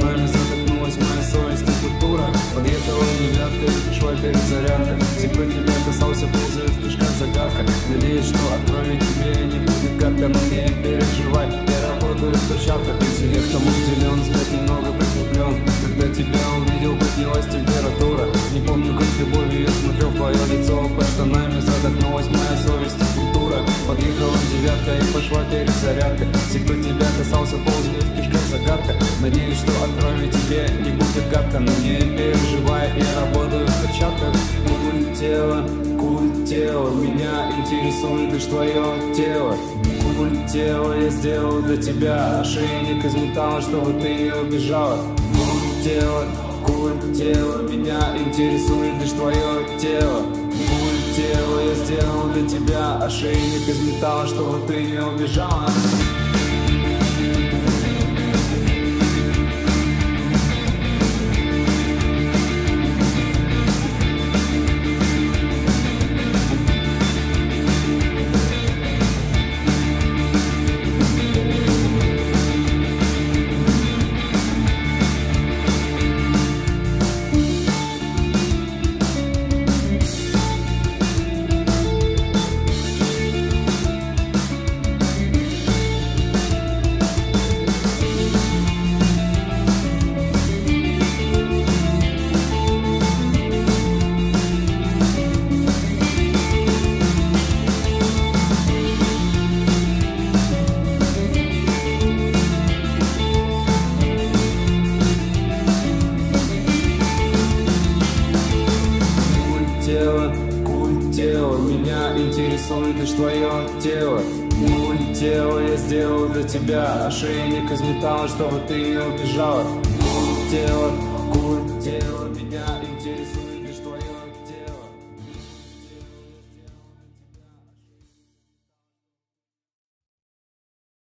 нами задохнулась моя совесть и культура. Подъехала девятка и пришла перезарядка. Все, кто тебя касался, ползают в кишках загадка. Надеюсь, что отправить тебе не будет как-то, но не переживай. Я работаю в перчатках, интеллект тому уделен, взгляд немного прикреплен. Когда тебя увидел, поднялась температура. Не помню, как с любовью я смотрел в твое лицо. Под штанами задохнулась моя совесть и культура. Подъехала девятка и пошла перезарядка. Все, кто тебя касался, ползают в кишках загадка. Надеюсь, что отправить тебе не будет гадко, но не переживай, я работаю в перчатках. Культ тела, меня интересует лишь твое тело. Культ тела я сделал для тебя, ошейник из металла, чтобы ты не убежала. Культ тела, меня интересует лишь твое тело. Культ тела я сделал для тебя, ошейник из металла, чтобы ты не убежала. Культ тела, меня интересует лишь твое тело. Культ тела я сделал для тебя, ошейник из металла, чтобы ты не убежала. Культ тела, меня